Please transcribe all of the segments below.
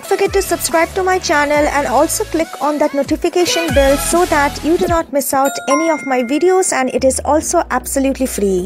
not forget to subscribe to my channel and also click on that notification bell so that you do not miss out any of my videos, and it is also absolutely free.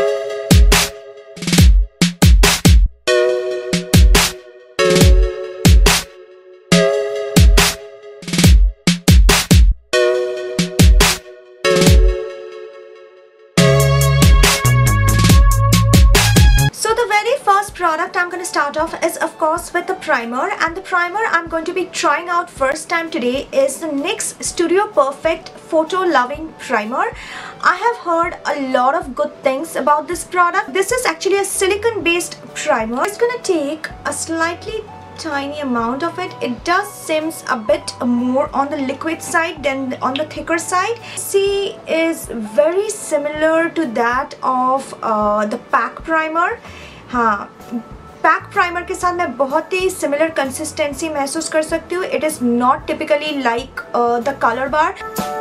Product I'm going to start off is of course with the primer, and the primer I'm going to be trying out first time today is the NYX Studio Perfect Photo Loving Primer. I have heard a lot of good things about this product. This is actually a silicone based primer. It's going to take a slightly tiny amount of it. It does seems a bit more on the liquid side than on the thicker side. See, is very similar to that of the PAC primer. हाँ, PAC primer के साथ मैं बहुत ही similar consistency महसूस कर सकती हूँ. It is not typically like the colour bar.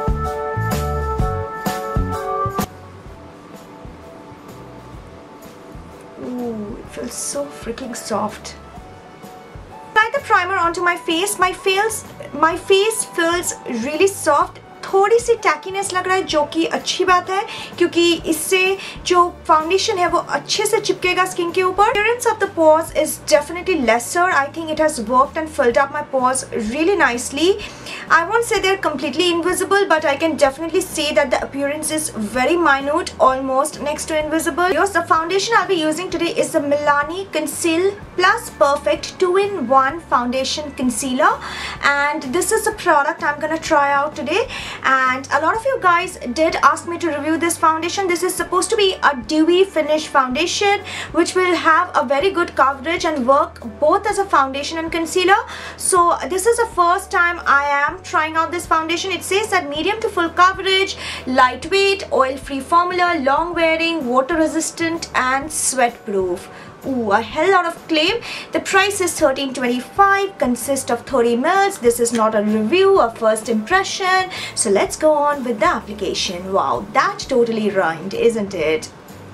Ooh, it feels so freaking soft. Apply the primer onto my face. My face feels really soft. थोड़ी सी टैकीनेस लग रहा है, जो कि अच्छी बात है क्योंकि इससे जो फाउंडेशन है वो अच्छे से चिपकेगा स्किन के ऊपर. Appearance of the pores is definitely lesser. I think it has worked and filled up my pores really nicely. I won't say they're completely invisible, but I can definitely say that the appearance is very minute, almost next to invisible. Yes, the foundation I'll be using today is the Milani Conceal Plus Perfect 2-in-1 Foundation Concealer, and this is the product I'm gonna try out today. And a lot of you guys did ask me to review this foundation. This is supposed to be a dewy finish foundation which will have a very good coverage and work both as a foundation and concealer. So this is the first time I am trying out this foundation. It says that medium to full coverage, lightweight, oil-free formula, long wearing, water resistant and sweat proof. Ooh, a hell lot of claim. The price is $13.25, consists of 30 ml. This is not a review, a first impression. So let's go on with the application. Wow, that totally rhymed, isn't it?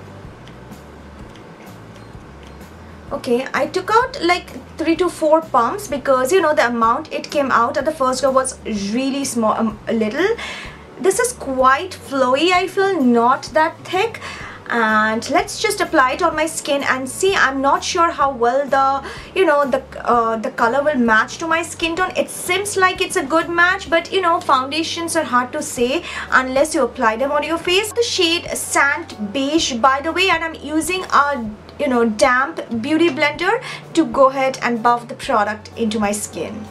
Okay, I took out like 3 to 4 pumps because you know the amount it came out at the first go was really small, a little. This is quite flowy, I feel, not that thick. And let's just apply it on my skin and see. I'm not sure how well the color will match to my skin tone. It seems like it's a good match, but you know, foundations are hard to say unless you apply them on your face. The shade Sand Beige, by the way, and I'm using a damp beauty blender to go ahead and buff the product into my skin.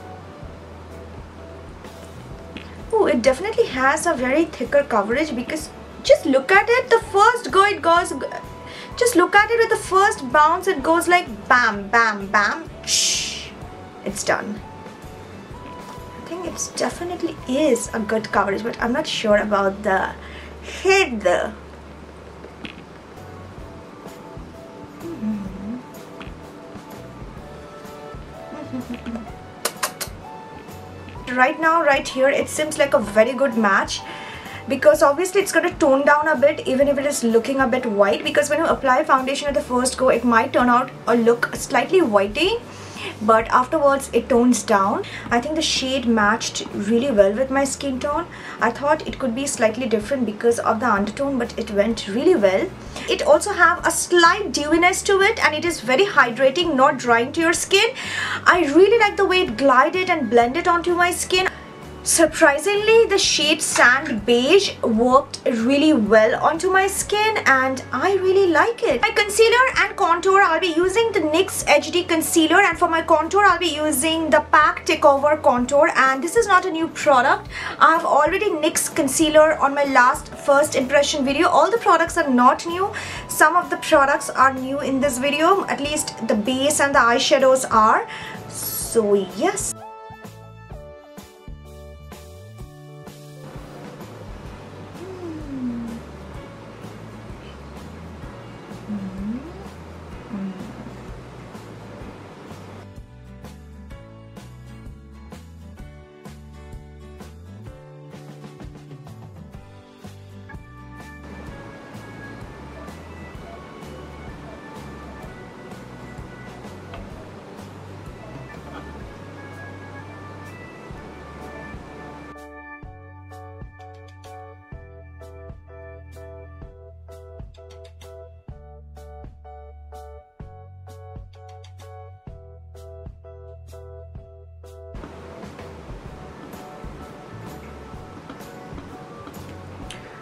Oh, it definitely has a very thicker coverage because just look at it, the first go it goes, just look at it with the first bounce, it goes like bam, bam, bam, shh, it's done. I think it definitely is a good coverage, but I'm not sure about the head though. Right now, right here, it seems like a very good match, because obviously it's going to tone down a bit even if it is looking a bit white, because when you apply foundation at the first go it might turn out or look slightly whitey, but afterwards it tones down. I think the shade matched really well with my skin tone. I thought it could be slightly different because of the undertone, but it went really well. It also have a slight dewiness to it and it is very hydrating, not drying to your skin. I really like the way it glided and blended onto my skin. Surprisingly, the shade Sand Beige worked really well onto my skin and I really like it. My concealer and contour, I'll be using the NYX HD Concealer, and for my contour, I'll be using the PAC Takeover Contour, and this is not a new product. I've already NYX Concealer on my last first impression video. All the products are not new. Some of the products are new in this video, at least the base and the eyeshadows are. So yes.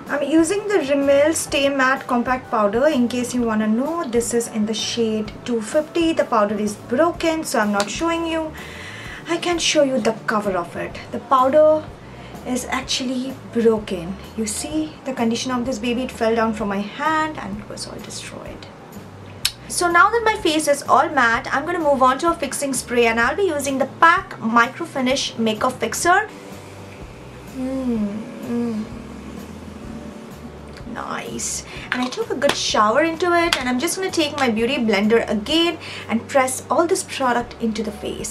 I'm using the Rimmel Stay Matte Compact Powder. In case you want to know, this is in the shade 250. The powder is broken, so I'm not showing you. I can show you the cover of it. The powder is actually broken. You see the condition of this baby. It fell down from my hand and it was all destroyed. So now that my face is all matte, I'm going to move on to a fixing spray, and I'll be using the PAC Micro Finish Makeup Fixer. Nice. And I took a good shower into it, and I'm just going to take my beauty blender again and press all this product into the face.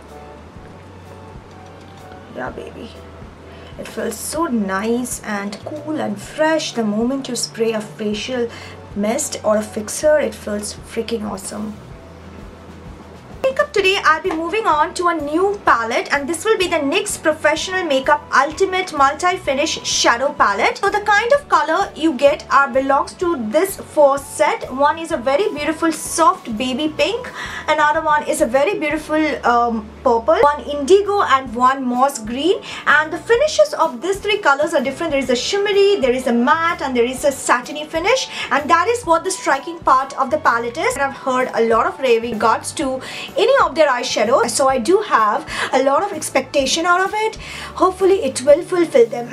Yeah, baby. It feels so nice and cool and fresh. The moment you spray a facial mist or a fixer, it feels freaking awesome. Makeup today, I'll be moving on to a new palette, and this will be the NYX Professional Makeup Ultimate Multi-Finish Shadow Palette. So the kind of color you get belongs to this four set. One is a very beautiful soft baby pink, another one is a very beautiful purple, one indigo, and one moss green. And the finishes of these three colors are different. There is a shimmery, there is a matte, and there is a satiny finish, and that is what the striking part of the palette is. And I've heard a lot of raving regards to any of their eyeshadow, so I do have a lot of expectation out of it. Hopefully it will fulfill them.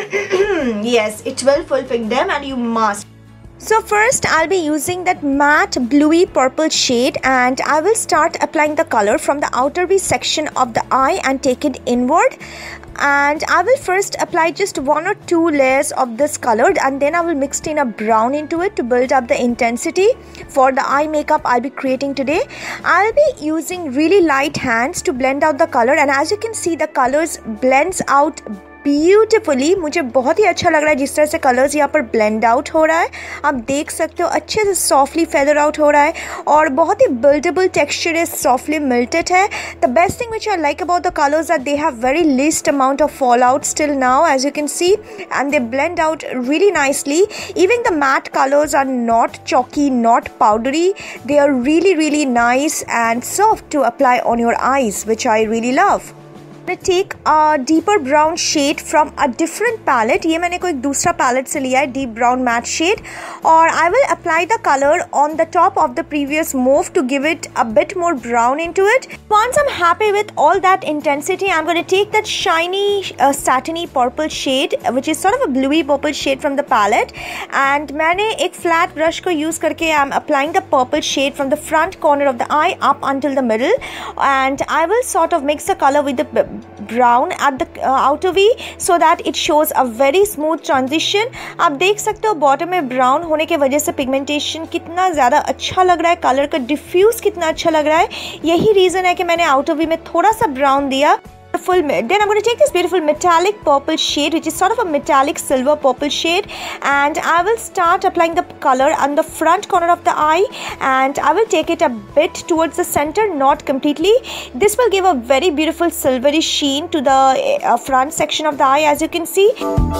Yes, it will fulfill them, and you must. So first I'll be using that matte bluey purple shade, and I will start applying the color from the outer V section of the eye and take it inward. And I will first apply just 1 or 2 layers of this color, and then I will mix in a brown into it to build up the intensity for the eye makeup I'll be creating today. I'll be using really light hands to blend out the color, and as you can see the colors blends out beautifully. मुझे बहुत ही अच्छा लग रहा है जिस तरह से colours यहाँ पर ब्लेंड आउट हो रहा है. आप देख सकते हो अच्छे से सॉफ्टली फेदर आउट हो रहा है और बहुत ही बिल्डेबल टेक्सचर है, सॉफ्टली मिल्टेड है. The best thing which I like about the colours that they have very least amount of fall out still now as you can see, and they blend out really nicely. Even the matte colors are not chalky, not powdery. They are really nice and soft to apply on your eyes, which I really love. मैं take a deeper brown shade from a different palette. ये मैंने कोई दूसरा palette से लिया है, deep brown matte shade, और I will apply the color on the top of the previous mauve to give it a bit more brown into it. Once I'm happy with all that intensity, I'm going to take that shiny satiny purple shade, which is sort of a bluey purple shade from the palette, and मैंने एक flat brush को use करके I'm applying the purple shade from the front corner of the eye up until the middle, and I will sort of mix the color with the brown at the outer V so that it shows a very smooth transition. आप देख सकते हो bottom में brown होने के वजह से pigmentation कितना ज़्यादा अच्छा लग रहा है, कलर का डिफ्यूज कितना अच्छा लग रहा है. यही रीज़न है कि मैंने आउटर V में थोड़ा सा ब्राउन दिया. Then I'm going to take this beautiful metallic purple shade, which is sort of a metallic silver purple shade, and I will start applying the color on the front corner of the eye, and I will take it a bit towards the center, not completely. This will give a very beautiful silvery sheen to the front section of the eye, as you can see.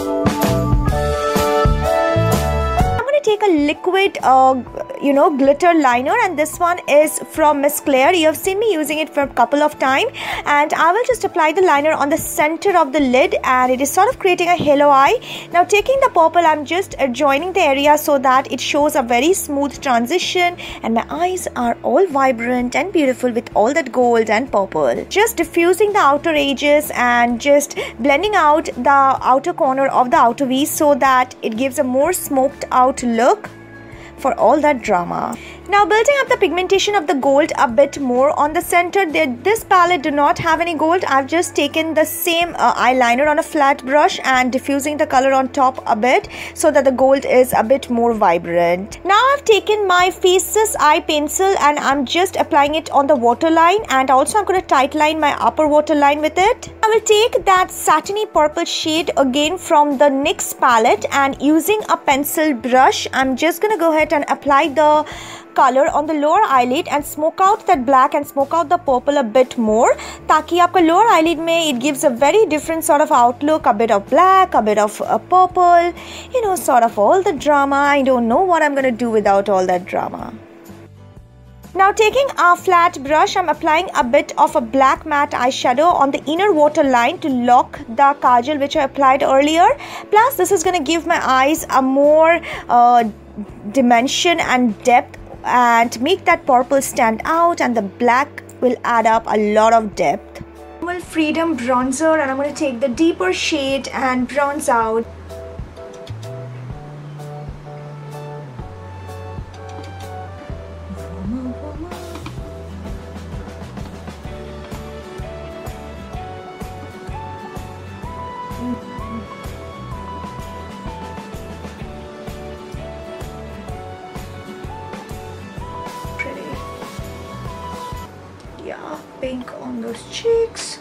Take a liquid glitter liner, and this one is from Miss Claire. You have seen me using it for a couple of times, and I will just apply the liner on the center of the lid, and it is sort of creating a halo eye. Now taking the purple, I'm just adjoining the area so that it shows a very smooth transition, and my eyes are all vibrant and beautiful with all that gold and purple. Just diffusing the outer edges and just blending out the outer corner of the outer V so that it gives a more smoked out look for all that drama. Now building up the pigmentation of the gold a bit more on the center. This palette do not have any gold. I've just taken the same eyeliner on a flat brush and diffusing the color on top a bit so that the gold is a bit more vibrant. Now I've taken my Faces eye pencil and I'm just applying it on the waterline, and also I'm going to tightline my upper waterline with it. I will take that satiny purple shade again from the NYX palette, and using a pencil brush I'm just going to go ahead and apply the color on the lower eyelid and smoke out that black and smoke out the purple a bit more, ताकि आपका lower eyelid में it gives a very different sort of outlook, a bit of black, a bit of purple, sort of all the drama. I don't know what I'm going to do without all that drama. Now taking a flat brush, I'm applying a bit of a black matte eyeshadow on the inner waterline to lock the kajal which I applied earlier. Plus this is going to give my eyes a more dimension and depth and make that purple stand out, and the black will add up a lot of depth. Freedom bronzer, and I'm going to take the deeper shade and bronze out. Pretty. Yeah, pink on those cheeks.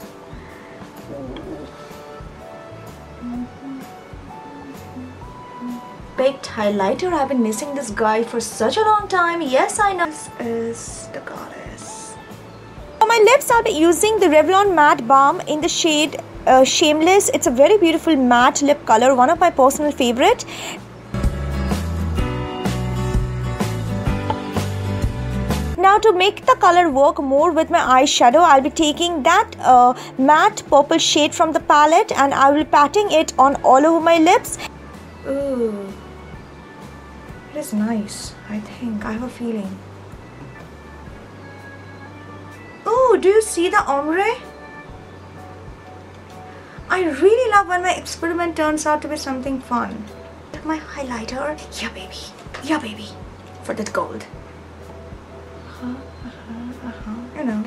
Baked highlighter. I've been missing this guy for such a long time. Yes, I know. This is the goddess. For my lips, I'll be using the Revlon Matte Balm in the shade Shameless. It's a very beautiful matte lip color, one of my personal favorite. Now to make the color work more with my eyeshadow, I'll be taking that matte purple shade from the palette and I will be patting it on all over my lips. Ooh, it is nice. I think I have a feeling. Oh, do you see the ombre? I really love when my experiment turns out to be something fun. My highlighter, yeah baby, yeah baby, for that gold. You know.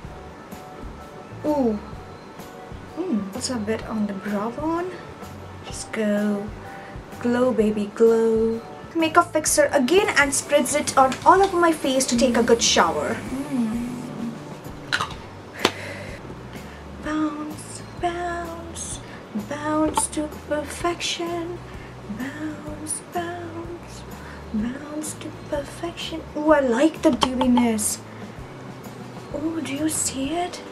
Ooh. Also a bit on the brow bone. Just go. Glow baby, glow. Makeup fixer again and spreads it on all over my face to take a good shower. Bounce, bounce, bounce to perfection. Bounce, bounce, bounce to perfection. Oh, I like the dewiness. Oh, do you see it?